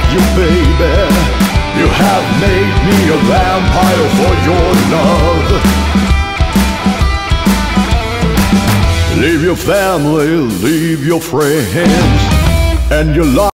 you, baby. You have made me a vampire for your love. Leave your family, leave your friends, and your life.